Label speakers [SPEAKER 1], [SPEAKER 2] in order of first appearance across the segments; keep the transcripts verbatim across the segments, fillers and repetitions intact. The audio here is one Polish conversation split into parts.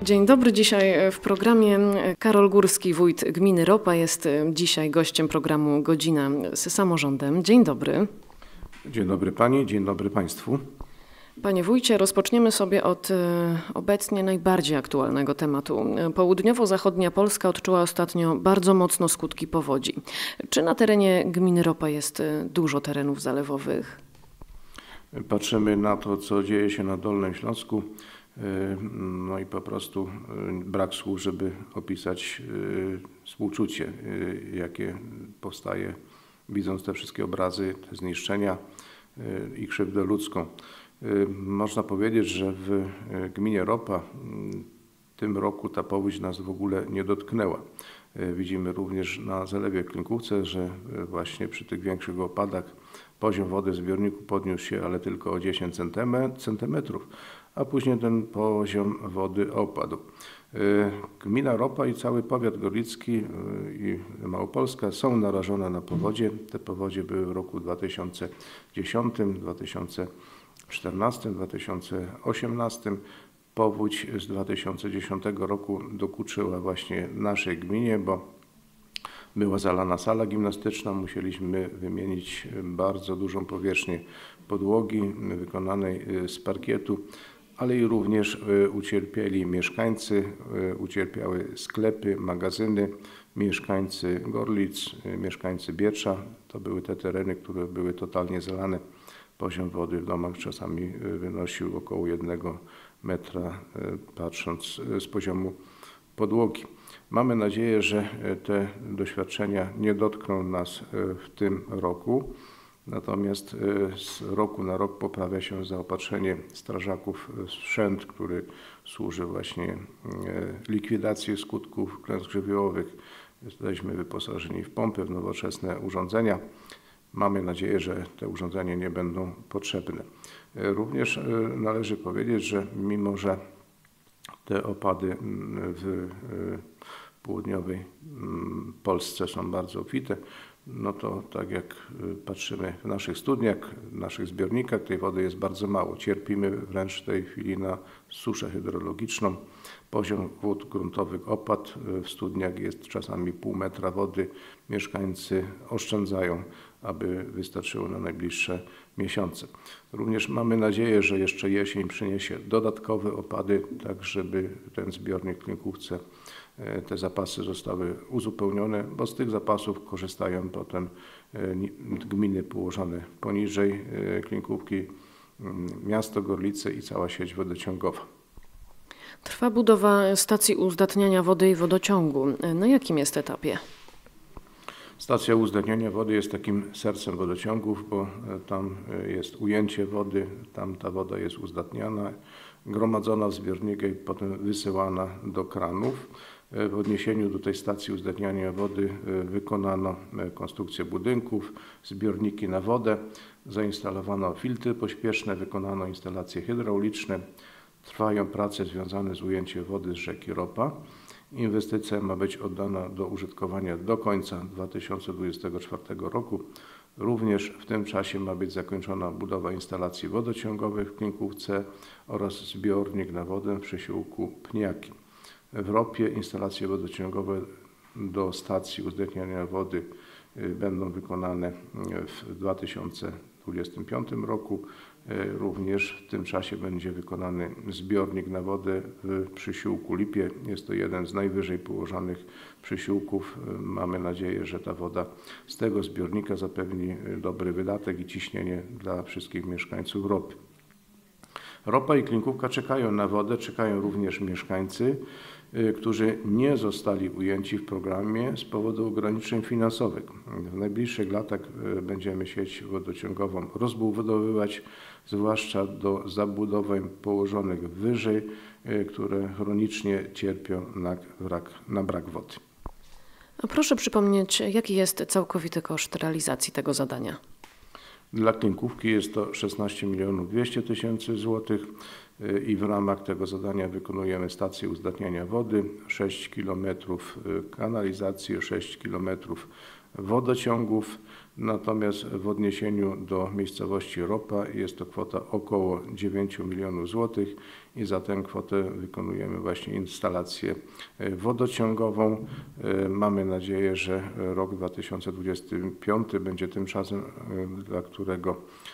[SPEAKER 1] Dzień dobry. Dzisiaj w programie Karol Górski, wójt gminy Ropa, jest dzisiaj gościem programu Godzina z samorządem. Dzień dobry.
[SPEAKER 2] Dzień dobry Pani, dzień dobry Państwu.
[SPEAKER 1] Panie wójcie, rozpoczniemy sobie od obecnie najbardziej aktualnego tematu. Południowo-zachodnia Polska odczuła ostatnio bardzo mocno skutki powodzi. Czy na terenie gminy Ropa jest dużo terenów zalewowych?
[SPEAKER 2] Patrzymy na to, co dzieje się na Dolnym Śląsku. No i po prostu brak słów, żeby opisać współczucie, jakie powstaje, widząc te wszystkie obrazy, te zniszczenia i krzywdę ludzką. Można powiedzieć, że w gminie Ropa w tym roku ta powódź nas w ogóle nie dotknęła. Widzimy również na zalewie Klinkówce, że właśnie przy tych większych opadach poziom wody w zbiorniku podniósł się, ale tylko o dziesięć centymetrów, a później ten poziom wody opadł. Gmina Ropa i cały powiat gorlicki i Małopolska są narażone na powodzie. Te powodzie były w roku dwa tysiące dziesiątym, dwa tysiące czternastym, dwa tysiące osiemnastym. Powódź z dwa tysiące dziesiątego roku dokuczyła właśnie naszej gminie, bo była zalana sala gimnastyczna, musieliśmy wymienić bardzo dużą powierzchnię podłogi wykonanej z parkietu, ale i również ucierpieli mieszkańcy, ucierpiały sklepy, magazyny, mieszkańcy Gorlic, mieszkańcy Bietrza. To były te tereny, które były totalnie zalane. Poziom wody w domach czasami wynosił około jednego metra, patrząc z poziomu podłogi. Mamy nadzieję, że te doświadczenia nie dotkną nas w tym roku, natomiast z roku na rok poprawia się zaopatrzenie strażaków w sprzęt, który służy właśnie likwidacji skutków klęsk żywiołowych. Jesteśmy wyposażeni w pompy, w nowoczesne urządzenia. Mamy nadzieję, że te urządzenia nie będą potrzebne. Również należy powiedzieć, że mimo że te opady w południowej Polsce są bardzo obfite, no to tak jak patrzymy w naszych studniach, w naszych zbiornikach, tej wody jest bardzo mało. Cierpimy wręcz w tej chwili na suszę hydrologiczną. Poziom wód gruntowych opadł, w studniach jest czasami pół metra wody. Mieszkańcy oszczędzają, aby wystarczyło na najbliższe miesiące. Również mamy nadzieję, że jeszcze jesień przyniesie dodatkowe opady, tak żeby ten zbiornik w Klinkówce, te zapasy zostały uzupełnione, bo z tych zapasów korzystają potem gminy położone poniżej Klinkówki, miasto Gorlice i cała sieć wodociągowa.
[SPEAKER 1] Trwa budowa stacji uzdatniania wody i wodociągu. Na jakim jest etapie?
[SPEAKER 2] Stacja uzdatniania wody jest takim sercem wodociągów, bo tam jest ujęcie wody, tam ta woda jest uzdatniana, gromadzona w zbiornikach i potem wysyłana do kranów. W odniesieniu do tej stacji uzdatniania wody wykonano konstrukcję budynków, zbiorniki na wodę, zainstalowano filtry pośpieszne, wykonano instalacje hydrauliczne. Trwają prace związane z ujęciem wody z rzeki Ropa. Inwestycja ma być oddana do użytkowania do końca dwa tysiące dwudziestego czwartego roku. Również w tym czasie ma być zakończona budowa instalacji wodociągowych w Klinkówce oraz zbiornik na wodę w przesiłku Pniaki. W Ropie instalacje wodociągowe do stacji uzdatniania wody będą wykonane w dwa tysiące dwudziestym piątym roku. Również w tym czasie będzie wykonany zbiornik na wodę w Przysiłku Lipie. Jest to jeden z najwyżej położonych przysiłków. Mamy nadzieję, że ta woda z tego zbiornika zapewni dobry wydatek i ciśnienie dla wszystkich mieszkańców Ropy. Ropa i Klinkówka czekają na wodę, czekają również mieszkańcy, którzy nie zostali ujęci w programie z powodu ograniczeń finansowych. W najbliższych latach będziemy sieć wodociągową rozbudowywać, zwłaszcza do zabudowań położonych wyżej, które chronicznie cierpią na brak, na brak wody.
[SPEAKER 1] A proszę przypomnieć, jaki jest całkowity koszt realizacji tego zadania?
[SPEAKER 2] Dla Klinkówki jest to szesnaście milionów dwieście tysięcy złotych i w ramach tego zadania wykonujemy stację uzdatniania wody, sześć kilometrów kanalizacji, sześć kilometrów wodociągów. Natomiast w odniesieniu do miejscowości Ropa jest to kwota około dziewięć milionów złotych i za tę kwotę wykonujemy właśnie instalację wodociągową. Mamy nadzieję, że rok dwa tysiące dwudziesty piąty będzie tym czasem, dla którego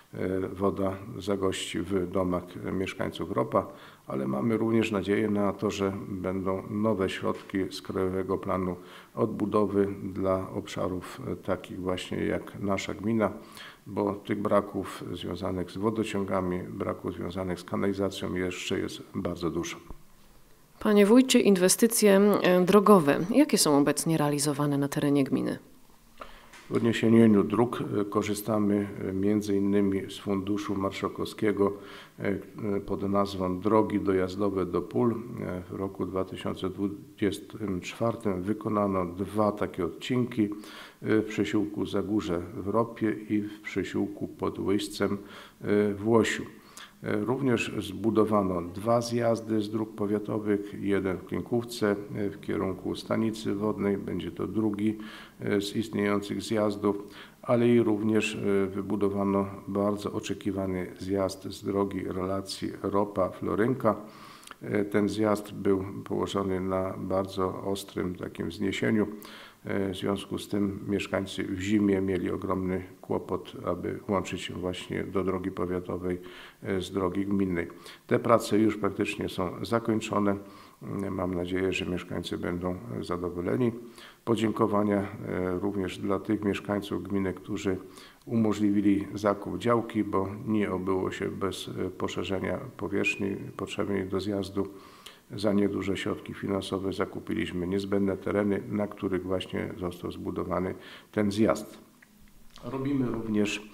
[SPEAKER 2] woda zagości w domach mieszkańców Ropa, ale mamy również nadzieję na to, że będą nowe środki z Krajowego Planu Odbudowy dla obszarów takich właśnie jak nasza gmina, bo tych braków związanych z wodociągami, braków związanych z kanalizacją jeszcze jest bardzo dużo.
[SPEAKER 1] Panie wójcie, inwestycje drogowe, jakie są obecnie realizowane na terenie gminy?
[SPEAKER 2] W odniesieniu dróg korzystamy między innymi z Funduszu Marszałkowskiego pod nazwą Drogi dojazdowe do pól. W roku dwa tysiące dwudziestym czwartym wykonano dwa takie odcinki w przesiłku Zagórze w Ropie i w przesiłku pod Łyścem w Łosiu. Również zbudowano dwa zjazdy z dróg powiatowych, jeden w Klinkówce w kierunku stanicy wodnej, będzie to drugi z istniejących zjazdów, ale i również wybudowano bardzo oczekiwany zjazd z drogi relacji Ropa-Florynka. Ten zjazd był położony na bardzo ostrym takim wzniesieniu. W związku z tym mieszkańcy w zimie mieli ogromny kłopot, aby łączyć się właśnie do drogi powiatowej z drogi gminnej. Te prace już praktycznie są zakończone. Mam nadzieję, że mieszkańcy będą zadowoleni. Podziękowania również dla tych mieszkańców gminy, którzy umożliwili zakup działki, bo nie obyło się bez poszerzenia powierzchni potrzebnej do zjazdu. Za nieduże środki finansowe zakupiliśmy niezbędne tereny, na których właśnie został zbudowany ten zjazd. Robimy również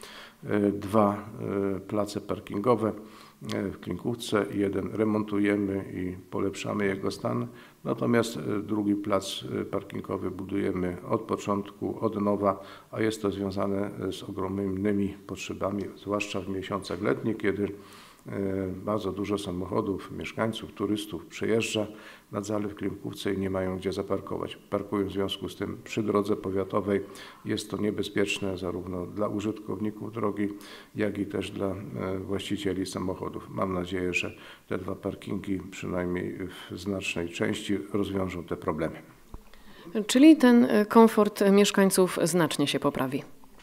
[SPEAKER 2] dwa place parkingowe w Klinkówce. Jeden remontujemy i polepszamy jego stan, natomiast drugi plac parkingowy budujemy od początku, od nowa, a jest to związane z ogromnymi potrzebami, zwłaszcza w miesiącach letnich, kiedy bardzo dużo samochodów, mieszkańców, turystów przejeżdża nad zalew Klinkówce i nie mają gdzie zaparkować. Parkują w związku z tym przy drodze powiatowej. Jest to niebezpieczne zarówno dla użytkowników drogi, jak i też dla właścicieli samochodów. Mam nadzieję, że te dwa parkingi przynajmniej w znacznej części rozwiążą te problemy.
[SPEAKER 1] Czyli ten komfort mieszkańców znacznie się poprawi.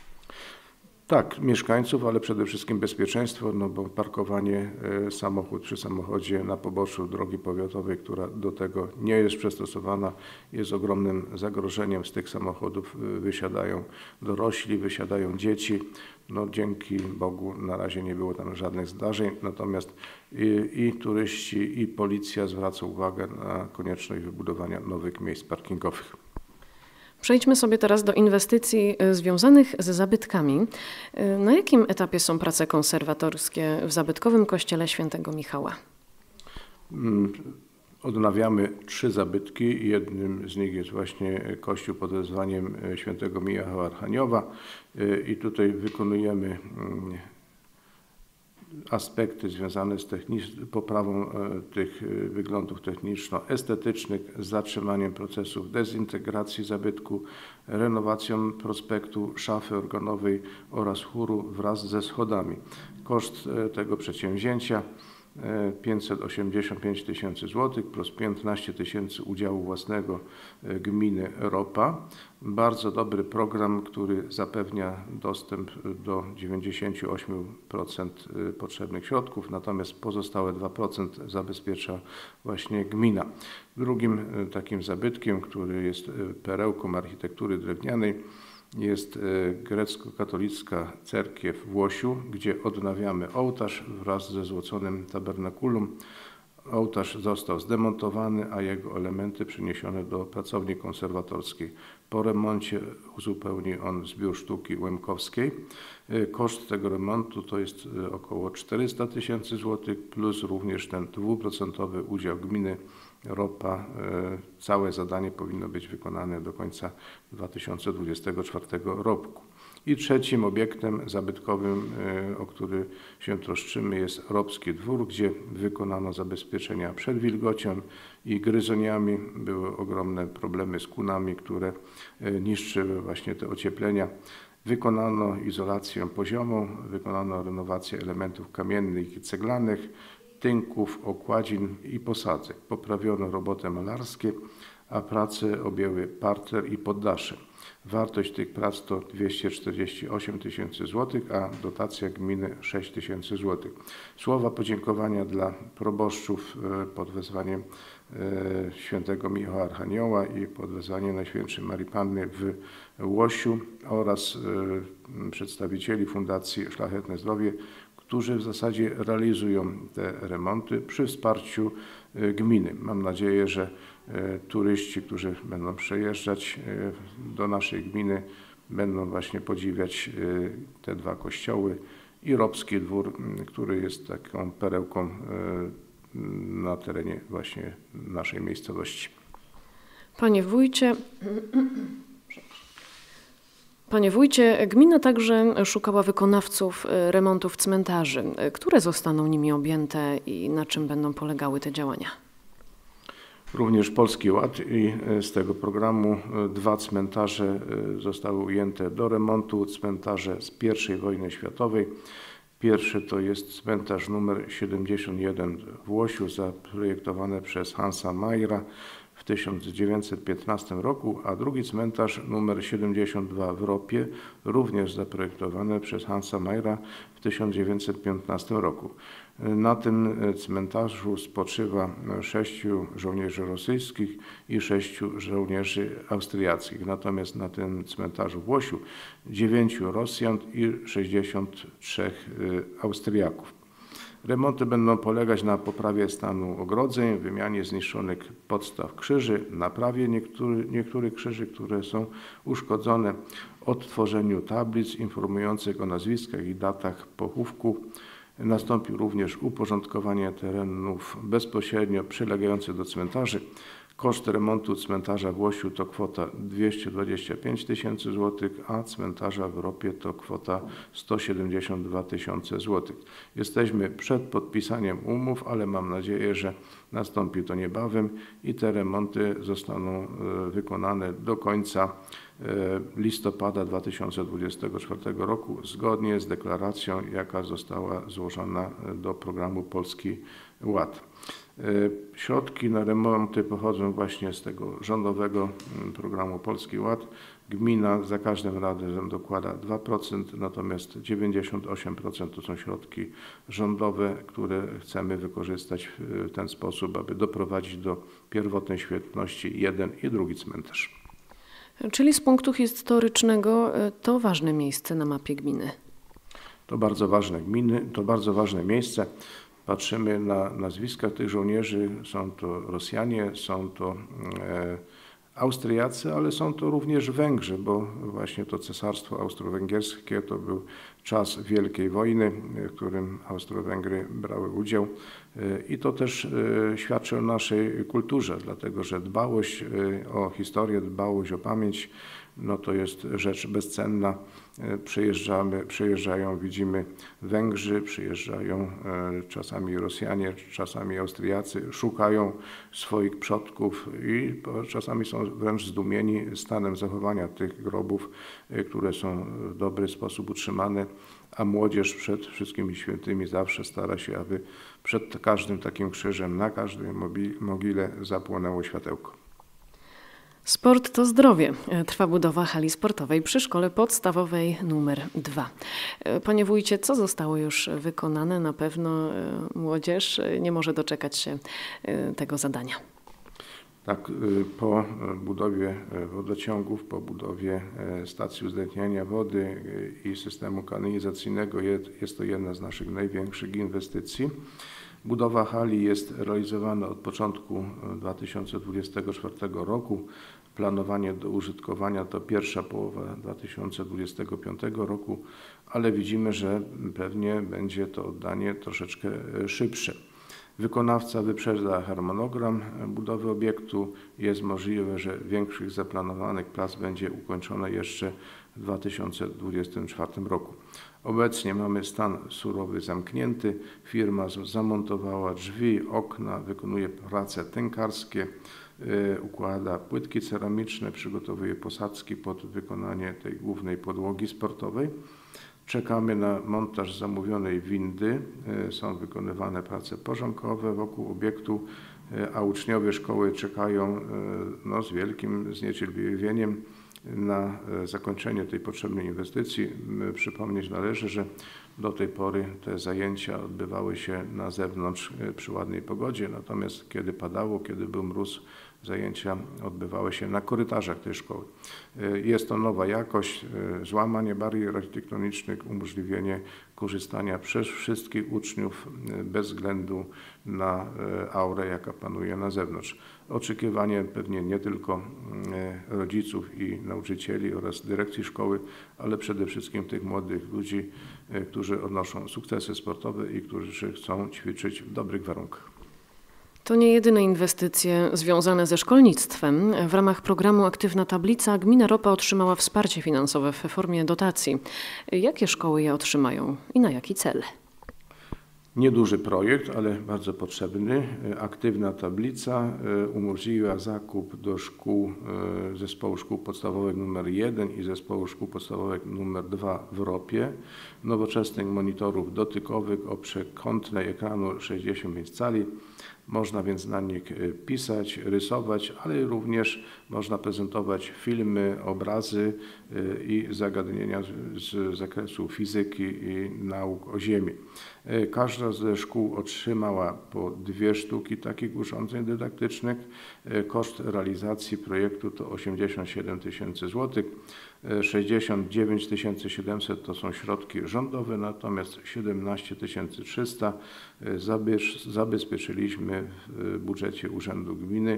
[SPEAKER 2] Tak, mieszkańców, ale przede wszystkim bezpieczeństwo, no bo parkowanie samochód przy samochodzie na poboczu drogi powiatowej, która do tego nie jest przystosowana, jest ogromnym zagrożeniem. Z tych samochodów wysiadają dorośli, wysiadają dzieci. No, dzięki Bogu na razie nie było tam żadnych zdarzeń, natomiast i, i turyści, i policja zwraca uwagę na konieczność wybudowania nowych miejsc parkingowych.
[SPEAKER 1] Przejdźmy sobie teraz do inwestycji związanych z zabytkami. Na jakim etapie są prace konserwatorskie w zabytkowym kościele Świętego Michała?
[SPEAKER 2] Odnawiamy trzy zabytki. Jednym z nich jest właśnie kościół pod wezwaniem Świętego Michała Archaniowa i tutaj wykonujemy aspekty związane z poprawą tych wyglądów techniczno-estetycznych, z zatrzymaniem procesów dezintegracji zabytku, renowacją prospektu, szafy organowej oraz chóru wraz ze schodami. Koszt tego przedsięwzięcia pięćset osiemdziesiąt pięć tysięcy złotych plus piętnaście tysięcy udziału własnego gminy Ropa. Bardzo dobry program, który zapewnia dostęp do dziewięćdziesięciu ośmiu procent potrzebnych środków, natomiast pozostałe dwa procent zabezpiecza właśnie gmina. Drugim takim zabytkiem, który jest perełką architektury drewnianej, jest grecko-katolicka cerkiew w Łosiu, gdzie odnawiamy ołtarz wraz ze złoconym tabernakulum. Ołtarz został zdemontowany, a jego elementy przeniesione do pracowni konserwatorskiej. Po remoncie uzupełni on zbiór sztuki łemkowskiej. Koszt tego remontu to jest około czterysta tysięcy złotych, plus również ten dwuprocentowy udział gminy Ropa. Całe zadanie powinno być wykonane do końca dwa tysiące dwudziestego czwartego roku. I trzecim obiektem zabytkowym, o który się troszczymy, jest Ropski Dwór, gdzie wykonano zabezpieczenia przed wilgocią i gryzoniami. Były ogromne problemy z kunami, które niszczyły właśnie te ocieplenia. Wykonano izolację poziomą, wykonano renowację elementów kamiennych i ceglanych, tynków, okładzin i posadzek. Poprawiono roboty malarskie, a prace objęły parter i poddasze. Wartość tych prac to dwieście czterdzieści osiem tysięcy złotych, a dotacja gminy sześć tysięcy złotych. Słowa podziękowania dla proboszczów pod wezwaniem świętego Michała Archanioła i pod wezwaniem Najświętszej Marii Panny w Łosiu oraz przedstawicieli Fundacji Szlachetne Zdrowie, którzy w zasadzie realizują te remonty przy wsparciu gminy. Mam nadzieję, że turyści, którzy będą przejeżdżać do naszej gminy, będą właśnie podziwiać te dwa kościoły i Robski Dwór, który jest taką perełką na terenie właśnie naszej miejscowości.
[SPEAKER 1] Panie wójcie, Panie wójcie, gmina także szukała wykonawców remontów cmentarzy. Które zostaną nimi objęte i na czym będą polegały te działania?
[SPEAKER 2] Również Polski Ład i z tego programu dwa cmentarze zostały ujęte do remontu, cmentarze z pierwszej wojny światowej. Pierwszy to jest cmentarz numer siedemdziesiąt jeden w Łosiu, zaprojektowane przez Hansa Mayra w tysiąc dziewięćset piętnastym roku, a drugi cmentarz numer siedemdziesiąt dwa w Ropie, również zaprojektowany przez Hansa Mayra w tysiąc dziewięćset piętnastym roku. Na tym cmentarzu spoczywa sześciu żołnierzy rosyjskich i sześciu żołnierzy austriackich. Natomiast na tym cmentarzu w Łosiu dziewięciu Rosjan i sześćdziesiąt trzech Austriaków. Remonty będą polegać na poprawie stanu ogrodzeń, wymianie zniszczonych podstaw krzyży, naprawie niektóry, niektórych krzyży, które są uszkodzone, odtworzeniu tablic informujących o nazwiskach i datach pochówku. Nastąpi również uporządkowanie terenów bezpośrednio przylegających do cmentarzy. Koszt remontu cmentarza w Łosiu to kwota dwieście dwadzieścia pięć tysięcy złotych, a cmentarza w Ropie to kwota sto siedemdziesiąt dwa tysiące złotych. Jesteśmy przed podpisaniem umów, ale mam nadzieję, że nastąpi to niebawem i te remonty zostaną wykonane do końca listopada dwa tysiące dwudziestego czwartego roku, zgodnie z deklaracją, jaka została złożona do programu Polski Ład. Środki na remonty pochodzą właśnie z tego rządowego programu Polski Ład. Gmina za każdym razem dokłada dwa procent, natomiast dziewięćdziesiąt osiem procent to są środki rządowe, które chcemy wykorzystać w ten sposób, aby doprowadzić do pierwotnej świetności jeden i drugi cmentarz.
[SPEAKER 1] Czyli z punktu historycznego to ważne miejsce na mapie gminy.
[SPEAKER 2] To bardzo ważne gminy, to bardzo ważne miejsce. Patrzymy na nazwiska tych żołnierzy, są to Rosjanie, są to e, Austriacy, ale są to również Węgrzy, bo właśnie to Cesarstwo Austro-Węgierskie to był czas Wielkiej Wojny, w którym Austro-Węgry brały udział i to też świadczy o naszej kulturze, dlatego że dbałość o historię, dbałość o pamięć, no to jest rzecz bezcenna. Przyjeżdżamy, przyjeżdżają, widzimy Węgrzy, przyjeżdżają czasami Rosjanie, czasami Austriacy, szukają swoich przodków i czasami są wręcz zdumieni stanem zachowania tych grobów, które są w dobry sposób utrzymane, a młodzież przed wszystkimi świętymi zawsze stara się, aby przed każdym takim krzyżem, na każdej mogile zapłonęło światełko.
[SPEAKER 1] Sport to zdrowie. Trwa budowa hali sportowej przy szkole podstawowej numer dwa. Panie wójcie, co zostało już wykonane? Na pewno młodzież nie może doczekać się tego zadania.
[SPEAKER 2] Tak, po budowie wodociągów, po budowie stacji uzdatniania wody i systemu kanalizacyjnego jest to jedna z naszych największych inwestycji. Budowa hali jest realizowana od początku dwa tysiące dwudziestego czwartego roku. Planowanie do użytkowania to pierwsza połowa dwa tysiące dwudziestego piątego roku, ale widzimy, że pewnie będzie to oddanie troszeczkę szybsze. Wykonawca wyprzedza harmonogram budowy obiektu. Jest możliwe, że większość zaplanowanych prac będzie ukończona jeszcze w dwa tysiące dwudziestym czwartym roku. Obecnie mamy stan surowy zamknięty. Firma zamontowała drzwi, okna, wykonuje prace tynkarskie. układa płytki ceramiczne, przygotowuje posadzki pod wykonanie tej głównej podłogi sportowej. Czekamy na montaż zamówionej windy. Są wykonywane prace porządkowe wokół obiektu, a uczniowie szkoły czekają no, z wielkim zniecierpliwieniem na zakończenie tej potrzebnej inwestycji. Przypomnieć należy, że do tej pory te zajęcia odbywały się na zewnątrz przy ładnej pogodzie, natomiast kiedy padało, kiedy był mróz, zajęcia odbywały się na korytarzach tej szkoły. Jest to nowa jakość, złamanie barier architektonicznych, umożliwienie korzystania przez wszystkich uczniów bez względu na aurę, jaka panuje na zewnątrz. Oczekiwanie pewnie nie tylko rodziców i nauczycieli oraz dyrekcji szkoły, ale przede wszystkim tych młodych ludzi, którzy odnoszą sukcesy sportowe i którzy chcą ćwiczyć w dobrych warunkach.
[SPEAKER 1] To nie jedyne inwestycje związane ze szkolnictwem. W ramach programu Aktywna Tablica gmina Ropa otrzymała wsparcie finansowe w formie dotacji. Jakie szkoły je otrzymają i na jaki cel?
[SPEAKER 2] Nieduży projekt, ale bardzo potrzebny. Aktywna Tablica umożliwia zakup do szkół, zespołu szkół podstawowych numer jeden i zespołu szkół podstawowych numer dwa w Ropie nowoczesnych monitorów dotykowych o przekątnej ekranu sześćdziesiąt pięć cali. Można więc na nich pisać, rysować, ale również można prezentować filmy, obrazy i zagadnienia z zakresu fizyki i nauk o Ziemi. Każda ze szkół otrzymała po dwie sztuki takich urządzeń dydaktycznych. Koszt realizacji projektu to osiemdziesiąt siedem tysięcy złotych. sześćdziesiąt dziewięć tysięcy siedemset to są środki rządowe, natomiast siedemnaście tysięcy trzysta zabezpieczyliśmy w budżecie Urzędu Gminy,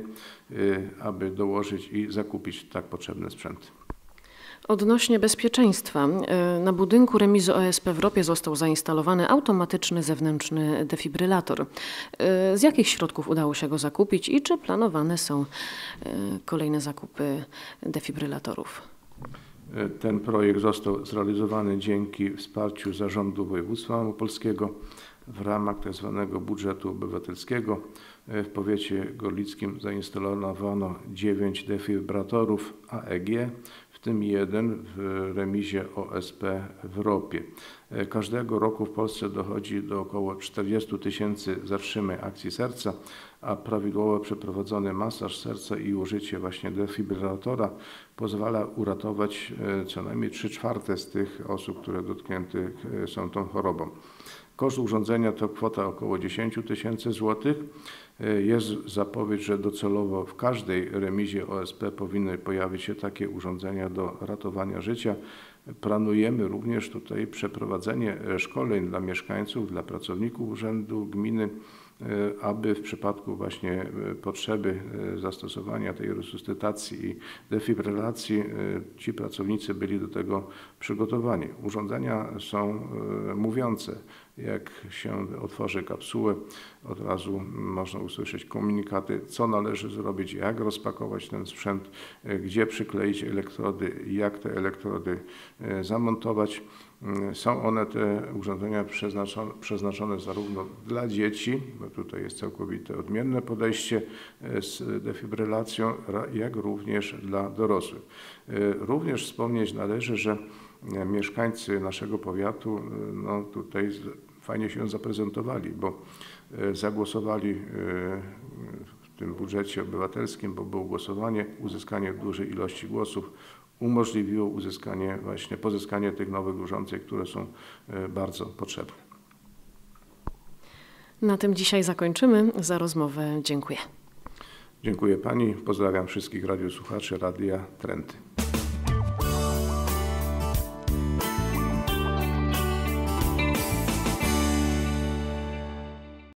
[SPEAKER 2] aby dołożyć i zakupić tak potrzebny sprzęt.
[SPEAKER 1] Odnośnie bezpieczeństwa, na budynku remizy O S P w Ropie został zainstalowany automatyczny zewnętrzny defibrylator. Z jakich środków udało się go zakupić i czy planowane są kolejne zakupy defibrylatorów?
[SPEAKER 2] Ten projekt został zrealizowany dzięki wsparciu Zarządu Województwa Małopolskiego w ramach tzw. budżetu obywatelskiego. W powiecie gorlickim zainstalowano dziewięć defibrylatorów A E G, w tym jeden w remizie O S P w Ropie. Każdego roku w Polsce dochodzi do około czterdziestu tysięcy zatrzymań akcji serca, a prawidłowo przeprowadzony masaż serca i użycie właśnie defibrylatora pozwala uratować co najmniej trzy czwarte z tych osób, które dotknięte są tą chorobą. Koszt urządzenia to kwota około dziesięć tysięcy złotych. Jest zapowiedź, że docelowo w każdej remizie O S P powinny pojawić się takie urządzenia do ratowania życia. Planujemy również tutaj przeprowadzenie szkoleń dla mieszkańców, dla pracowników Urzędu Gminy, aby w przypadku właśnie potrzeby zastosowania tej resuscytacji i defibrylacji ci pracownicy byli do tego przygotowani. Urządzenia są mówiące. Jak się otworzy kapsułę, od razu można usłyszeć komunikaty, co należy zrobić, jak rozpakować ten sprzęt, gdzie przykleić elektrody, jak te elektrody zamontować. Są one, te urządzenia, przeznaczone, przeznaczone zarówno dla dzieci, bo tutaj jest całkowite odmienne podejście z defibrylacją, jak również dla dorosłych. Również wspomnieć należy, że mieszkańcy naszego powiatu no, tutaj fajnie się zaprezentowali, bo zagłosowali w tym budżecie obywatelskim, bo było głosowanie, uzyskanie dużej ilości głosów umożliwiło uzyskanie, właśnie pozyskanie tych nowych urządzeń, które są bardzo potrzebne.
[SPEAKER 1] Na tym dzisiaj zakończymy. Za rozmowę dziękuję.
[SPEAKER 2] Dziękuję Pani. Pozdrawiam wszystkich radiosłuchaczy Radia Trenty.